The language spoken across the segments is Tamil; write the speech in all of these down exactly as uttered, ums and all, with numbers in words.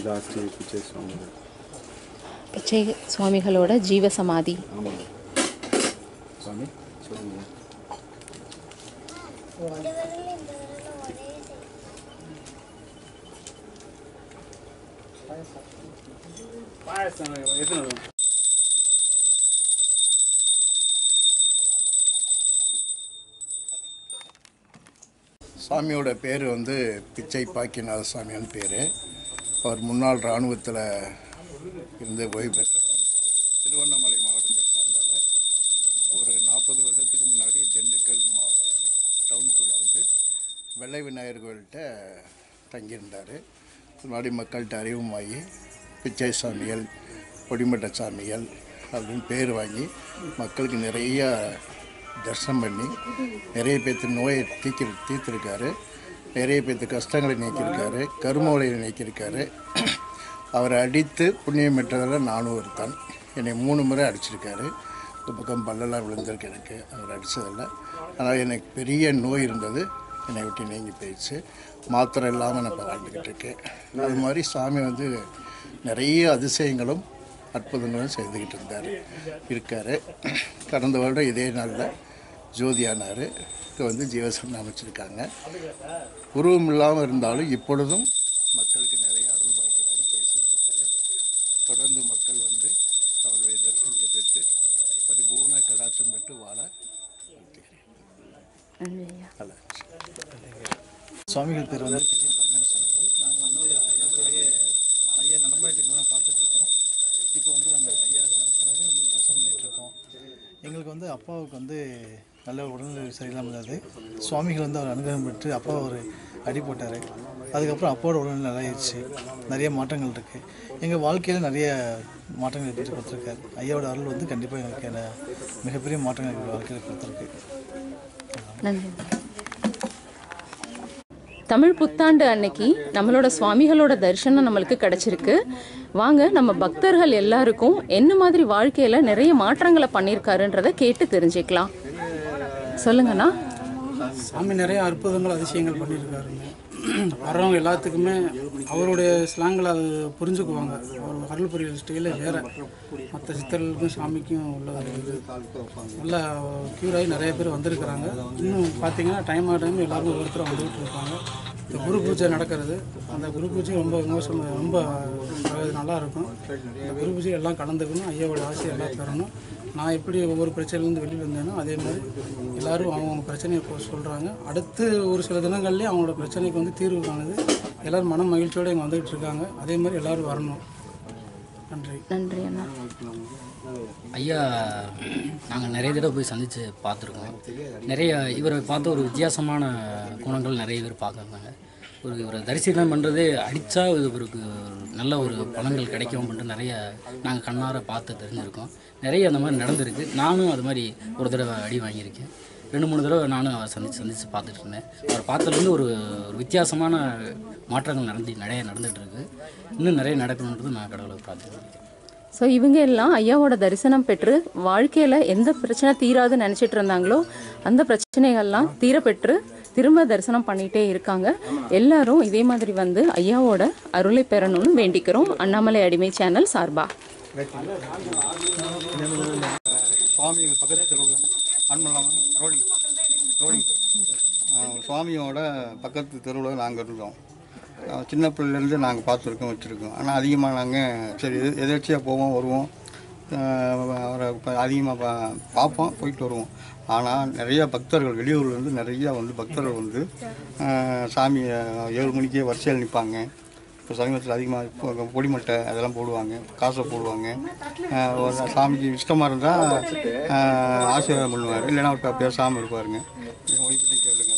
ஜாஸ்தி பிச்சை சுவாமிகள். பிச்சை சுவாமிகளோட ஜீவ சமாதி. ஆமாம் சுவாமி சொல்லுங்க. சாமியோட பேர் வந்து பிச்சை பாக்கியநாத சாமியான பேர். அவர் முன்னாள் இராணுவத்தில் இருந்து ஓய்வு பெற்றவர். திருவண்ணாமலை மாவட்டத்தை சார்ந்தவர். ஒரு நாற்பது வருடத்துக்கு முன்னாடி திண்டுக்கல் மாவ டவுனுக்குள்ளே வந்து வெள்ளை விநாயகர் கோயில்கிட்ட தங்கியிருந்தார். முன்னாடி மக்கள்கிட்ட அறிவுமாகி பிச்சை சாமிகள், கொடிமட்ட சாமிகள் அப்படின்னு பேர் வாங்கி மக்களுக்கு நிறைய தரிசனம் பண்ணி நிறைய பேர்த்து நோயை தீக்கி தீர்த்திருக்காரு. நிறைய பேர்த்து கஷ்டங்களை நீக்கியிருக்காரு, கருமவலையை நீக்கியிருக்காரு. அவரை அடித்து புண்ணியம் பெற்றதில் நானும் ஒருத்தான். என்னை மூணு முறை அடிச்சிருக்காரு. இந்த பக்கம் பல்லெல்லாம் விழுந்திருக்கு எனக்கு அவர் அடித்ததில்லை. ஆனால் எனக்கு பெரிய நோய் இருந்தது, என்னை விட்டு நீங்கி போயிடுச்சு. மாத்திரை இல்லாமல் நான் வாழ்ந்துக்கிட்டு இருக்கேன். அது மாதிரி சாமி வந்து நிறைய அதிசயங்களும் அற்புதங்களும் செய்துக்கிட்டு இருந்தார் இருக்கார். கடந்த வருடம் இதே நாளில் ஜோதியானார். இப்போ வந்து ஜீவசமாதி அமைச்சிருக்காங்க. உருவம் இல்லாமல் இருந்தாலும் இப்பொழுதும் மக்களுக்கு நிறைய அருள் பாய்க்கிறாரு, பேசிகிட்டு இருக்காரு. தொடர்ந்து மக்கள் வந்து அவருடைய தரிசனத்தை பெற்று பரிபூர்ண கடாட்சம் பெற்று வாழ வாழ்த்துகிறேன். சுவாமிகள் பேர் வந்து பிச்சை பாக்கியநாத சுவாமிகள். நாங்கள் வந்து ஐயாவுக்காக ஐயா நடமாட்டிட்டு தான் பார்த்துட்ருக்கோம். இப்போ வந்து நாங்கள் ஐயா சொன்னதே வந்து தரிசனம் பண்ணிகிட்ருக்கோம். எங்களுக்கு வந்து அப்பாவுக்கு வந்து நல்ல உடல்நிலை சரியில்லாமல் இருந்தது. சுவாமிகள் வந்து அவர் அனுகிரகம் பெற்று அப்பா ஒரு அடி போட்டார். அதுக்கப்புறம் அப்பாவோட உடல்நிலை நல்லாயிடுச்சு. நிறைய மாற்றங்கள் இருக்குது. எங்கள் வாழ்க்கையில் நிறைய மாற்றங்கள் பெற்று கொடுத்துருக்காரு. ஐயாவோட அருள் வந்து கண்டிப்பாக எனக்கு என்ன மிகப்பெரிய மாற்றங்கள் எங்கள் வாழ்க்கையில் கொடுத்துருக்கு. நன்றி. தமிழ் புத்தாண்டு அன்னைக்கு நம்மளோட சுவாமிகளோட தரிசனம் நம்மளுக்கு கிடைச்சிருக்கு. வாங்க நம்ம பக்தர்கள் எல்லாருக்கும் என்ன மாதிரி வாழ்க்கையில் நிறைய மாற்றங்களை பண்ணியிருக்காருன்றதை கேட்டு தெரிஞ்சுக்கலாம். சொல்லுங்கண்ணா. சாமி நிறைய அற்புதங்கள் அதிசயங்கள் பண்ணியிருக்காருங்க. வர்றவங்க எல்லாத்துக்குமே அவருடைய ஸ்லாங்கில் அது புரிஞ்சுக்குவாங்க. அவர் அருள் புரிய ஸ்டைலே வேறு. மற்ற சித்தர்களுக்கும் சாமிக்கும் உள்ளது நல்லா க்யூர் ஆகி நிறைய பேர் வந்திருக்கிறாங்க. இன்னும் பார்த்தீங்கன்னா டைம் ஆக டைம் எல்லோரும் ஒருத்தர் வந்துகிட்டு இருப்பாங்க. இந்த குரு பூஜை நடக்கிறது, அந்த குரு பூஜை ரொம்ப விமோசம் ரொம்ப நல்லாயிருக்கும். இந்த குரு பூஜை எல்லாம் கலந்துக்கணும், ஐயாவோட ஆசை எல்லாம் பெறணும். நான் எப்படி ஒவ்வொரு பிரச்சனையிலேருந்து வெளியில் வந்தேனோ அதே மாதிரி எல்லோரும் அவங்கவுங்க பிரச்சனையை சொல்கிறாங்க. அடுத்து ஒரு சில தினங்கள்லேயே அவங்களோட பிரச்சனைக்கு வந்து தீர்வு காணுது. எல்லோரும் மன மகிழ்ச்சியோடு இங்கே வந்துகிட்டு இருக்காங்க. அதே மாதிரி எல்லோரும் வரணும். நன்றி. நன்றி அண்ணா. ஐயா நாங்கள் நிறைய தடவை போய் சந்தித்து பார்த்துருக்கோம். நிறைய இவரை பார்த்த ஒரு வித்தியாசமான குணங்கள் நிறைய பேர் பார்க்குறாங்க. ஒரு இவரை தரிசனம் பண்ணுறதே அடித்தா இவருக்கு நல்ல ஒரு பலன்கள் கிடைக்கும் அப்படின்ட்டு நிறைய நாங்கள் கண்ணார பார்த்து தெரிஞ்சுருக்கோம். நிறைய அந்த மாதிரி நடந்திருக்கு. நானும் அது மாதிரி ஒரு தடவை அடி வாங்கியிருக்கேன். ரெண்டு மூணு தடவை நானும் அவரை சந்தித்து சந்தித்து பார்த்துட்டு இருந்தேன். அவர் பார்த்ததுலேருந்து ஒரு ஒரு வித்தியாசமான மாற்றங்கள் நடந்து நிறைய நடந்துகிட்டு இருக்குது. இன்னும் நிறைய நடக்கணுன்றது நான் கடவுளை பார்த்துருக்கேன். ஸோ இவங்க எல்லாம் ஐயாவோட தரிசனம் பெற்று வாழ்க்கையில் எந்த பிரச்சனை தீராதுன்னு நினச்சிட்டு இருந்தாங்களோ அந்த பிரச்சனைகள்லாம் தீர பெற்று திரும்ப தரிசனம் பண்ணிகிட்டே இருக்காங்க. எல்லாரும் இதே மாதிரி வந்து ஐயாவோட அருளை பெறணும்னு வேண்டிக்கிறோம் அண்ணாமலை அடிமை சேனல் சார்பா. சுவாமிகள் பக்கத்து ரோடி ரோடி சுவாமியோட பக்கத்து தெருவில் நாங்கள் இருந்தோம். சின்ன பிள்ளைலேருந்து நாங்கள் பார்த்துருக்கோம், வச்சுருக்கோம். ஆனால் அதிகமாக நாங்கள் சரி எதேர்ச்சியாக போவோம் வருவோம், அவரை அதிகமாக பா பார்ப்போம் போயிட்டு வருவோம். ஆனால் நிறையா பக்தர்கள் வெளியூர்லேருந்து நிறையா வந்து பக்தர்கள் வந்து சாமியை ஏழு மணிக்கே வரிசையில் நிற்பாங்க. இப்போ சமீபத்தில் அதிகமாக பொடிமட்டை அதெல்லாம் போடுவாங்க, காசை போடுவாங்க. சாமிக்கு இஷ்டமாக இருந்தால் ஆசீர்வாதம் பண்ணுவார், இல்லைன்னா அவர் பேசாமல் இருப்பாருங்க. ஒய்ஃப்டையும் கேளுங்க.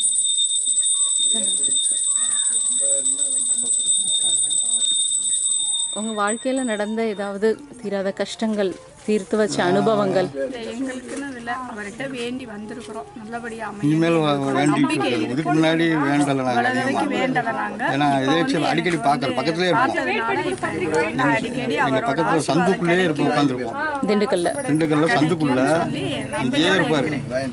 உங்கள் வாழ்க்கையில் நடந்த ஏதாவது தீராத கஷ்டங்கள் தீர்த்து வச்ச அனுபவங்கள்? எங்களுக்குன்னு இல்லை, அவர்கிட்ட வேண்டி வந்திருக்கிறோம். நல்லபடியாக இனிமேல் வேண்டிட்டு இதுக்கு முன்னாடி வேண்டலை நாங்கள். வேண்டலை நாங்கள். ஏன்னா எதாச்சும் அடிக்கடி பார்க்குற பக்கத்துலேயே இருப்போம். அடிக்கடி எங்கள் பக்கத்தில் சந்துக்குள்ளேயே இருப்போம், உட்காந்துருப்போம். திண்டுக்கல்ல திண்டுக்கல்ல சந்துக்குள்ளே அங்கேயே இருப்பார்.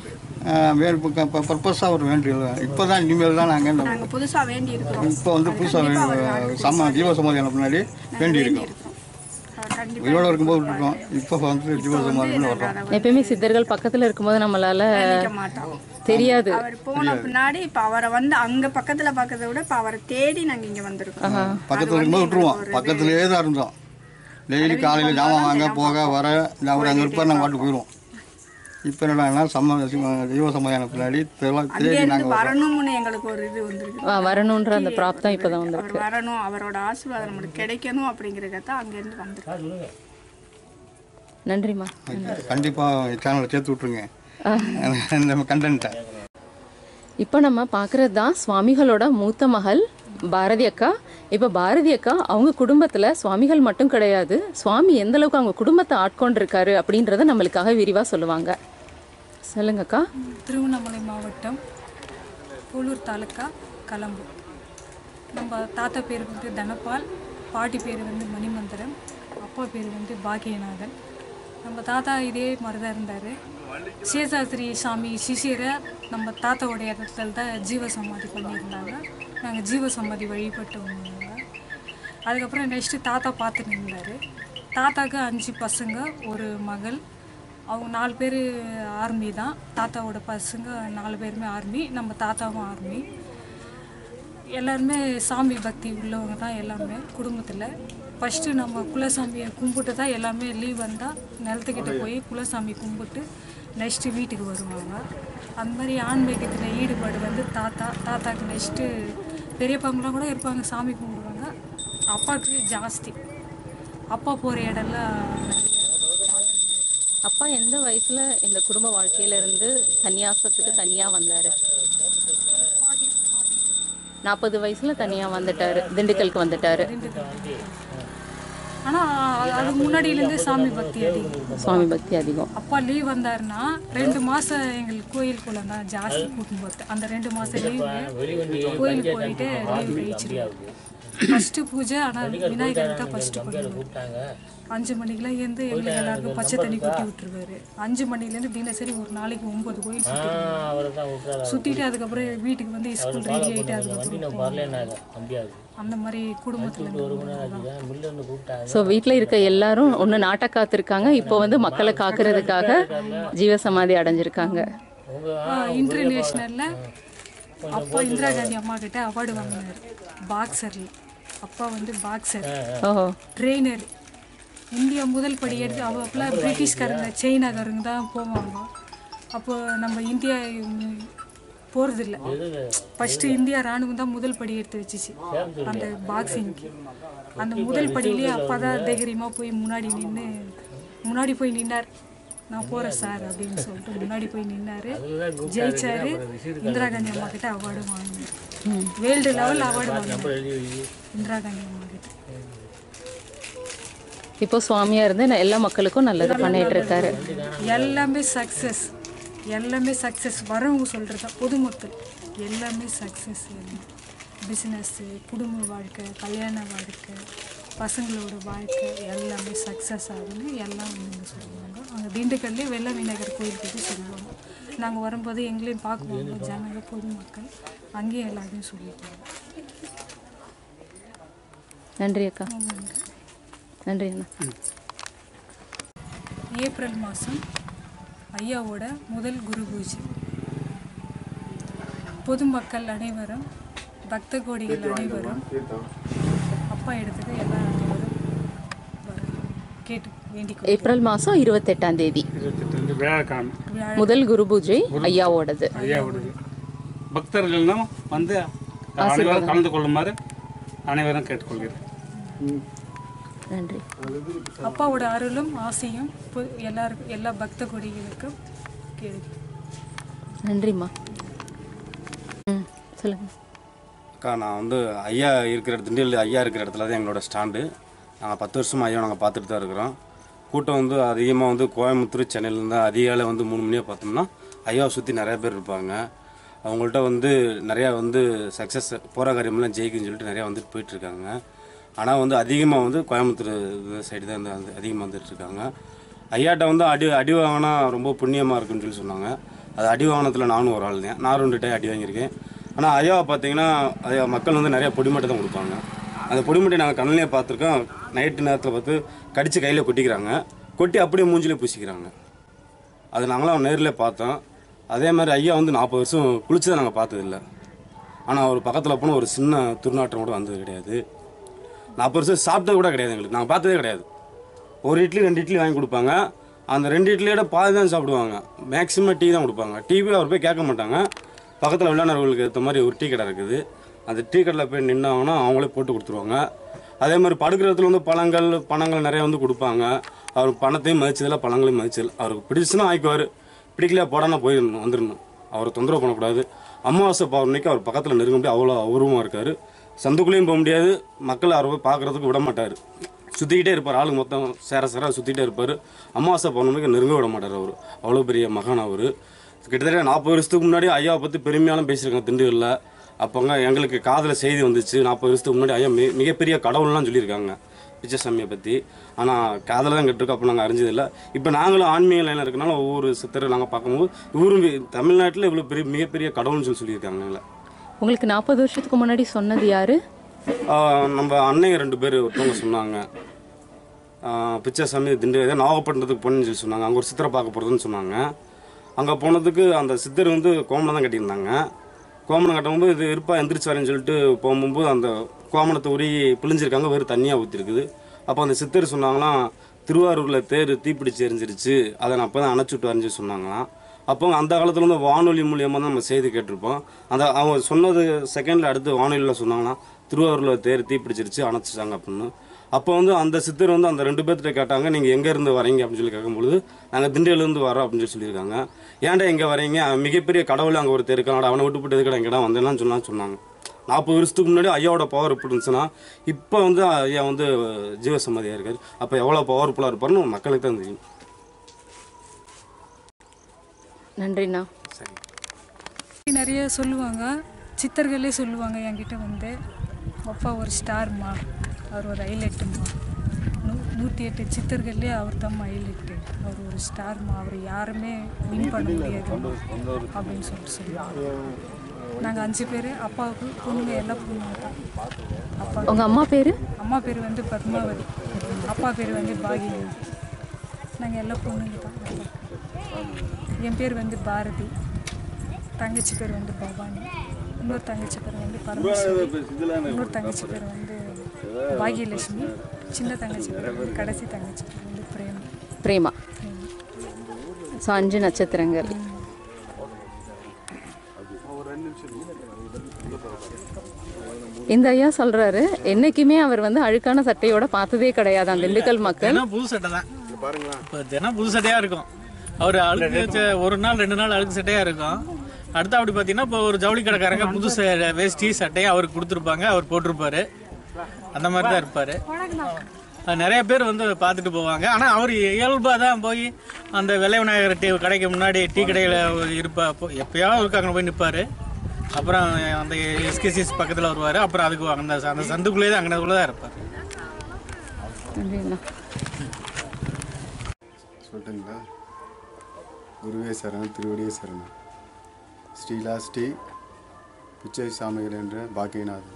வே இப்போ பர்பஸாக ஒரு வேண்டியது இப்போ தான் இனிமேல் தான் நாங்கள் நாங்கள் புதுசாக வேண்டி இருக்கிறோம். இப்போ வந்து புதுசாக சம ஜீவ சமாதியான பின்னாடி வேண்டி இருக்கோம். உயிரோட இருக்கும்போது விட்டுருக்கோம். இப்போ வந்து ஜீவ சமாதின்னு வர்றோம். எப்பயுமே சித்தர்கள் பக்கத்தில் இருக்கும்போது நம்மளால தெரியாது. அவர் போன பின்னாடி இப்போ அவரை வந்து அங்கே பக்கத்தில் பார்க்கறத விட இப்போ அவரை தேடி நாங்கள் இங்கே வந்திருக்கோம். பக்கத்தில் இருக்கும்போது விட்டுருவோம். பக்கத்துலேயே தான் இருந்தோம். டெய்லி காலையில் ஜாமான் வாங்க போக வர அவர் அங்கே இருப்பார், நாங்கள் பாட்டு போயிடுவோம். இப்போ என்னடா சம்ம ஜீவ சமாதியான பின்னாடி தேடி நாங்கள் வரணும்னு எங்களுக்கு ஒரு இது வந்துருக்கு. வரணுன்ற அந்த பிராப்தம் இப்போ தான் வந்துருக்கு. வரணும், அவரோட ஆசீர்வாதம் நம்மளுக்கு கிடைக்கணும் அப்படிங்கிறத அங்கேருந்து வந்துருக்கு. நன்றிம்மா. கண்டிப்பாக சேனலை சேர்த்து விட்ருங்க இந்த கண்டென்ட்டை. இப்போ நம்ம பார்க்குறது தான் சுவாமிகளோட மூத்த மகள் பாரதி அக்கா. இப்போ பாரதி அக்கா அவங்க குடும்பத்தில் சுவாமிகள் மட்டும் கிடையாது, சுவாமி எந்தளவுக்கு அவங்க குடும்பத்தை ஆட்கொண்டிருக்காரு அப்படின்றத நம்மளுக்காக விரிவாக சொல்லுவாங்க. சொல்லுங்கக்கா. திருவண்ணாமலை மாவட்டம் போலூர் தாலுக்கா கலம்பு. நம்ம தாத்தா பேர் வந்து தனபால், பாட்டி பேர் வந்து மணிமந்திரம், அப்பா பேர் வந்து பாக்கியநாதன். நம்ம தாத்தா இதே மாதிரி தான் இருந்தார். சேஷாத்ரி சாமி சிஷியரை நம்ம தாத்தாவுடைய இடத்துல தான் ஜீவ சமாதி பண்ணியிருந்தாங்க. நாங்கள் ஜீவ சமாதி வழிபட்டு வந்தாங்க. அதுக்கப்புறம் நெக்ஸ்ட்டு தாத்தா பார்த்துட்டு இருந்தார். தாத்தாவுக்கு அஞ்சு பசங்க, ஒரு மகள். அவங்க நாலு பேர் ஆர்மி தான். தாத்தாவோட பசங்க நாலு பேருமே ஆர்மி, நம்ம தாத்தாவும் ஆர்மி. எல்லாருமே சாமி பக்தி உள்ளவங்க தான் எல்லாமே குடும்பத்தில். ஃபஸ்ட்டு நம்ம குலசாமியை கும்பிட்டு தான் எல்லாமே லீவ் வந்தால் நிலத்துக்கிட்ட போய் குலசாமி கும்பிட்டு நெக்ஸ்ட்டு வீட்டுக்கு வருவாங்க. அந்த மாதிரி ஆன்மீகத்தில் ஈடுபாடு வந்து தாத்தா தாத்தாக்கு நெக்ஸ்ட்டு பெரியப்பாங்களாம் கூட இருப்பாங்க, சாமி கும்பிடுவாங்க. அப்பாவுக்கு ஜாஸ்தி. அப்பா போகிற இடம்லாம் அப்பா எந்த வயசில் இந்த குடும்ப வாழ்க்கையிலேருந்து சன்னியாசத்துக்கு தனியாக வந்தார்? நாற்பது வயசில் தனியாக வந்துட்டார், திண்டுக்கலுக்கு வந்துட்டார். ஆனால் அதுக்கு முன்னாடியிலேருந்து சாமி பக்தி அதிகம். சுவாமி பக்தி அதிகம். அப்பா லீவ் வந்தாருன்னா ரெண்டு மாதம் எங்களுக்கு கோயிலுக்குள்ள தான் ஜாஸ்தி கூட்டம் போகிறது. அந்த ரெண்டு மாதம் லீவு கோயிலுக்கு போயிட்டு லீவ் கழிச்சிருவாங்க. ஃபஸ்ட்டு பூஜை ஆனால் விநாயகருக்கு தான் ஃபஸ்ட்டு பண்ணுவாங்க. அஞ்சு மணிக்கெலாம் ஏந்து எங்களுக்கு எல்லாருக்கும் பச்சை தண்ணி கொட்டி விட்டுருவாரு. அஞ்சு மணிலேருந்து தினசரி ஒரு நாளைக்கு ஒம்பது கோயில் சுற்றி சுற்றிட்டு அதுக்கப்புறம் வீட்டுக்கு வந்து ஸ்கூல் ரெடி ஆகிட்டு அதுக்கப்புறம் அந்த மாதிரி குடும்பத்தில். ஸோ வீட்டில் இருக்க எல்லாரும் ஒன்று நாட்டை காத்திருக்காங்க, இப்போ வந்து மக்களை காக்கிறதுக்காக ஜீவசமாதி அடைஞ்சிருக்காங்க. இன்டர்நேஷ்னலில் அப்பா இந்திரா காந்தி அம்மா கிட்ட அவார்டு வாங்கினார் பாக்ஸரில். அப்பா வந்து பாக்ஸர், ட்ரெயினர். இந்தியா முதல் படி எடுத்து அவ அப்பெல்லாம் பிரிட்டிஷ்காரங்க சைனாக்காரங்க தான் போவாங்க. அப்போ நம்ம இந்தியா போகிறதில்ல. ஃபஸ்ட்டு இந்தியா இராணுவம் தான் முதல் படி எடுத்து வச்சிச்சு அந்த பாக்ஸிங்க்கு. அந்த முதல் படியிலேயே அப்பா தான் தைரியமாக போய் முன்னாடி நின்று முன்னாடி போய் நின்னார். நான் போகிறேன் சார் அப்படின்னு சொல்லிட்டு முன்னாடி போய் நின்னார், ஜெயிச்சார். இந்திரா காந்தி அம்மா கிட்ட அவார்டு வாங்கினார். வேர்ல்டு லெவல் அவார்டு வாங்கினார் இந்திரா காந்தி அம்மா கிட்ட. இப்போ சுவாமியா இருந்து எல்லா மக்களுக்கும் நல்லது பண்ணிட்டு இருக்காரு. எல்லாமே சக்ஸஸ், எல்லாமே சக்ஸஸ். வரவங்க சொல்கிறதா பொதுமக்கள் எல்லாமே சக்ஸஸ். பிஸ்னஸ்ஸு, குடும்ப வாழ்க்கை, கல்யாண வாழ்க்கை, பசங்களோட வாழ்க்கை எல்லாமே சக்ஸஸ் ஆகுன்னு எல்லாம் வந்து சொல்லுவாங்க. அங்கே திண்டுக்கல்லே வெள்ள விநாயகர் கோயில் பற்றி சொல்லுவாங்க. நாங்கள் வரும்போது எங்களையும் பார்க்குவாங்க ஜனங்க, பொதுமக்கள். அங்கேயும் எல்லாத்தையும் சொல்லிடுவாங்க. நன்றி அக்கா. நன்றி அண்ணா. ஏப்ரல் மாதம் ஐயாவோட முதல் குரு பூஜை. பொதுமக்கள் அனைவரும், பக்த கோடிகள் அனைவரும் அப்பா எடுத்தது எல்லா அனைவரும் கேட்டு வேண்டிக். ஏப்ரல் மாதம் இருபத்தெட்டாம் தேதி முதல் குரு பூஜை ஐயாவோடது. ஐயாவோடது பக்தர்கள்லாம் வந்து கலந்து கொள்ளுமாறு அனைவரும் கேட்டுக்கொள்கிறேன். நன்றி. அப்பாவோட அருளும் ஆசையும் எல்லாருக்கும், எல்லா பக்த கொடிகளுக்கும் கேட்கு. நன்றிம்மா. ம் சொல்லுங்கள் அக்கா. நான் வந்து ஐயா இருக்கிற திண்டில் ஐயா இருக்கிற இடத்துல தான் எங்களோட ஸ்டாண்டு. நாங்கள் பத்து வருஷமாக ஐயா நாங்கள் பார்த்துட்டு தான் இருக்கிறோம். கூட்டம் வந்து அதிகமாக வந்து கோயம்புத்தூர், சென்னையிலேருந்து அதிகாலை வந்து மூணு மணியாக பார்த்தோம்னா ஐயாவை சுற்றி நிறையா பேர் இருப்பாங்க. அவங்கள்ட்ட வந்து நிறையா வந்து சக்ஸஸ் போகிற காரியமெல்லாம் ஜெயிக்குன்னு சொல்லிட்டு நிறையா வந்துட்டு போயிட்டுருக்காங்க. ஆனால் வந்து அதிகமாக வந்து கோயம்புத்தூர் சைடு தான் வந்து அதிகமாக வந்துட்டுருக்காங்க. ஐயாட்ட வந்து அடி அடி வாங்கினா ரொம்ப புண்ணியமாக இருக்குன்னு சொல்லி சொன்னாங்க. அது அடி வாகனத்தில் நானும் ஒரு ஆள் தான். நான் ரெண்டு டைம் அடி வாங்கியிருக்கேன். ஆனால் ஐயாவை பார்த்தீங்கன்னா ஐயா மக்கள் வந்து நிறையா பொடிமட்டை தான் கொடுப்பாங்க. அந்த பொடிமட்டை நாங்கள் கண்ணிலே பார்த்துருக்கோம். நைட்டு நேரத்தில் பார்த்து கடித்து கையில் கொட்டிக்கிறாங்க, கொட்டி அப்படியே மூஞ்சிலே பூசிக்கிறாங்க. அது நாங்களாம் நேரில் பார்த்தோம். அதே மாதிரி ஐயா வந்து நாற்பது வருஷம் குளிச்சு தான் நாங்கள் பார்த்ததில்லை. ஆனால் அவர் பக்கத்தில் போனால் ஒரு சின்ன துர்நாற்றம் கூட வந்தது கிடையாது. நாற்பது வருஷம் சாப்பிட்டது கூட கிடையாது எங்களுக்கு. நாங்கள் பார்த்ததே கிடையாது. ஒரு இட்லி ரெண்டு இட்லி வாங்கி கொடுப்பாங்க. அந்த ரெண்டு இட்லியோட பாதி தான் சாப்பிடுவாங்க. மேக்ஸிமம் டீ தான் கொடுப்பாங்க. டீவே அவர் போய் கேட்க மாட்டாங்க. பக்கத்தில் விளையாடுறவர்களுக்கு ஏற்ற மாதிரி ஒரு டீ கடை இருக்குது. அந்த டீ கடையில் போய் நின்னாங்கன்னா அவங்களே போட்டு கொடுத்துருவாங்க. அதே மாதிரி படுக்கிற இடத்துல வந்து பழங்கள் பணங்கள் நிறைய வந்து கொடுப்பாங்க. அவர் பணத்தையும் மதிச்சதில்லை, பழங்களையும் மதிச்சதில்லை. அவருக்கு பிடிச்சுன்னா ஆய்க்குவார், பிடிக்கலையா போடானா போயிடணும், வந்துடணும். அவரை தொந்தரவு பண்ணக்கூடாது. அமாவாசை பௌர்ணமிக்கு அவர் பக்கத்தில் நெருங்க முடியாது, அவ்வளோ அபூர்வமாக இருக்கார். சந்துக்குள்ளேயும் போக முடியாது, மக்கள் அவரை போய் பார்க்குறதுக்கு விட மாட்டார். சுற்றிக்கிட்டே இருப்பார், ஆளுங்க மொத்தம் சேர சேர சுற்றிக்கிட்டே இருப்பார். அமாவாசை பௌர்ணமிக்கு நெருங்க விட மாட்டார். அவர் அவ்வளோ பெரிய மகான். அவர் கிட்டத்தட்ட நாற்பது வருஷத்துக்கு முன்னாடி ஐயாவை பற்றி பெருமையாலும் பேசியிருக்காங்க திண்டுக்கல்ல. அப்போங்க எங்களுக்கு காதில் செய்தி வந்துச்சு. நாற்பது வருஷத்துக்கு முன்னாடி ஐயா மி மிகப்பெரிய கடவுள்லாம் சொல்லியிருக்காங்க பிச்சை சாமியை பற்றி. ஆனால் காதில் தான் கேட்டிருக்கோம், அப்போ நாங்கள் அறிஞ்சதில்லை. இப்போ நாங்களும் ஆன்மீக லைனில் இருக்கனால ஒவ்வொரு சித்தரை நாங்கள் பார்க்கும்போது இவரும் தமிழ்நாட்டில் இவ்வளோ பெரிய மிகப்பெரிய கடவுள்னு சொல்லி சொல்லியிருக்காங்க. உங்களுக்கு நாற்பது வருஷத்துக்கு முன்னாடி சொன்னது யார்? நம்ம அன்னைங்க ரெண்டு பேர் ஒருத்தவங்க சொன்னாங்க. பிச்சை சாமி திண்டுக்கல் நாகப்பட்டினத்துக்கு போகணுன்னு சொல்லி சொன்னாங்க. அங்கே ஒரு சித்தரை பார்க்க போகிறதுன்னு சொன்னாங்க. அங்கே போனதுக்கு அந்த சித்தர் வந்து கோமணம் தான் கட்டியிருந்தாங்க. கோமணம் கட்டும்போது இது இருப்பா எந்திரிச்சு வரேன்னு சொல்லிட்டு போகும்போது அந்த கோமணத்தை உருகி பிழிஞ்சிருக்காங்க, வெறும் தண்ணியாக ஊற்றிருக்குது. அப்போ அந்த சித்தர் சொன்னாங்களாம், திருவாரூரில் தேர் தீப்பிடிச்சு எரிஞ்சிருச்சு, அதை நான் அப்போ தான் அணைச்சிட்டு வரைஞ்சி சொன்னாங்களாம். அப்போ அந்த காலத்தில் வந்து வானொலி மூலியமாக தான் நம்ம செய்தி கேட்டிருப்போம். அந்த அவங்க சொன்னது செகண்டில் அடுத்து வானொலியில் சொன்னாங்களாம், திருவாரூரில் தேர் தீப்பிடிச்சிருச்சு அணைச்சிட்டாங்க அப்படின்னு. அப்போ வந்து அந்த சித்தர் வந்து அந்த ரெண்டு பேர்கிட்ட கேட்டாங்க, நீங்கள் எங்கேருந்து வரீங்க அப்படின்னு சொல்லி கேட்கும்பொழுது நாங்கள் திண்டியிலேருந்து வரோம் அப்படின்னு சொல்லி சொல்லியிருக்காங்க. ஏன்டா எங்கே வரீங்க, மிகப்பெரிய கடவுள் அங்கே ஒருத்தர் இருக்கான், அவனை விட்டு போட்டு எதுக்கடா எங்கடா வந்தேன்னு சொன்னா சொன்னாங்க. நாற்பது வருஷத்துக்கு முன்னாடி ஐயாவோட பவர் எப்படி இருந்துச்சுன்னா, இப்போ வந்து ஐயா வந்து ஜீவசமாதியாக இருக்கார். அப்போ எவ்வளோ பவர்ஃபுல்லாக இருப்பார்னு மக்களுக்கு தான் தெரியும். நன்றிண்ணா. சரி, நிறைய சொல்லுவாங்க, சித்தர்களே சொல்லுவாங்க என்கிட்ட வந்து, அப்பா ஒரு ஸ்டார்மா, அவர் ஒரு ஹைலைட்டுமா, நூ நூற்றி எட்டு சித்தர்கள்லேயே அவர் தான் ஹைலைட்டு, அவர் ஒரு ஸ்டார்மா, அவர் யாருமே வின் பண்ண முடியாது அப்படின்னு சொல்லிட்டு சொல்லுவாங்க. நாங்கள் அஞ்சு பேர், அப்பாவுக்கு பொண்ணுங்க எல்லாம் பொண்ணுங்க தான். அப்பா உங்கள் அம்மா பேர்? அம்மா பேர் வந்து பத்மாவதி, அப்பா பேர் வந்து பாகினி. நாங்கள் எல்லாம் பொண்ணுங்க தான். என் பேர் வந்து பாரதி, தங்கச்சி பேர் வந்து பவானி, இன்னொரு தங்கச்சி பேர் வந்து பரமேஸ்வரி, இன்னொரு தங்கச்சி பேர் வந்து பாகியலட்சுமி, சின்ன தங்கச்சி பேர் வந்து கடைசி தங்கச்சி பேர் வந்து பிரேமா. பிரேமா. ஸோ அஞ்சு நட்சத்திரங்கள். இந்த ஐயா சொல்றாரு, என்னைக்குமே அவர் வந்து அழுக்கான சட்டையோட பார்த்ததே கிடையாது அந்த திண்டுக்கல் மக்கள். புது சட்டை தான் இப்போ தினம் புது சட்டையாக இருக்கும். அவர் அழுக்கு ஒரு நாள் ரெண்டு நாள் அழுக்கு சட்டையாக இருக்கும். அடுத்து அப்படி பார்த்தீங்கன்னா இப்போ ஒரு ஜவுளி கடைக்காரங்க புது வேஷ்டி சட்டையை அவருக்கு கொடுத்துருப்பாங்க, அவர் போட்டிருப்பாரு. அந்த மாதிரி தான் இருப்பார். நிறைய பேர் வந்து பார்த்துட்டு போவாங்க. ஆனால் அவர் இயல்பாக தான் போய் அந்த வெள்ளை விநாயகர் டீ கடைக்கு முன்னாடி டீ கடையில் இருப்பா எப்போயாவது இருக்காங்க போய் நிற்பார். அப்புறம் அந்த எஸ்கேசிஎஸ் பக்கத்தில் வருவார். அப்புறம் அதுக்கு அந்த அந்த சந்துக்குள்ளே தான் அங்கனக்குள்ளே தான் இருப்பார். சொல்லிட்டுங்களா? குருவே சரணம், திருவடியே சரணம். ஸ்ரீலா ஸ்ரீ பிச்சை சாமிகள் என்ற பாக்கியநாதன்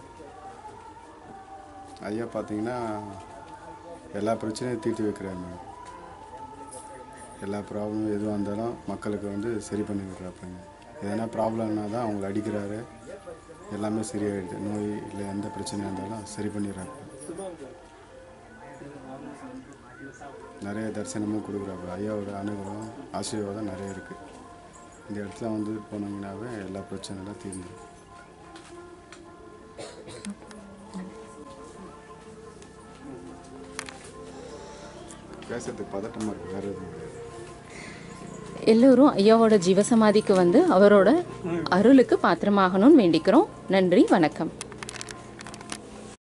ஐயா பார்த்தீங்கன்னா எல்லா பிரச்சனையும் தீர்த்து வைக்கிறாங்க. எல்லா ப்ராப்ளமும் எதுவாக இருந்தாலும் மக்களுக்கு வந்து சரி பண்ணி விடுறாப்புங்க. எதனா ப்ராப்ளம்னா தான் அவங்கள அடிக்கிறாரு, எல்லாமே சரியாயிடுது. நோய் இல்லை எந்த பிரச்சனையாக இருந்தாலும் சரி பண்ணிடுறாங்க. நிறைய தரிசனமும் கொடுக்குறாங்க. ஐயாவோட அனுகிரகம் ஆசீர்வாதம் நிறைய இருக்குது. இந்த இடத்துல வந்து போனீங்கன்னாவே எல்லா பிரச்சனைலாம் தீர்ந்துடும். பேசுறதுக்கு பதட்டமாக இருக்குது, வேறு எதுவும் கிடையாது. எல்லோரும் ஐயாவோட ஜீவசமாதிக்கு வந்து அவரோட அருளுக்கு பாத்திரமாகணும்னு வேண்டிக்கிறோம். நன்றி, வணக்கம்.